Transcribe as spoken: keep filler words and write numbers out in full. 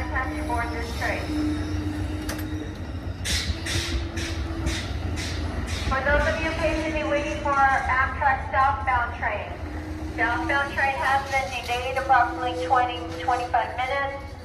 contact to board this train. For those of you patiently waiting for our Amtrak southbound train, southbound train has been delayed approximately twenty to twenty-five minutes.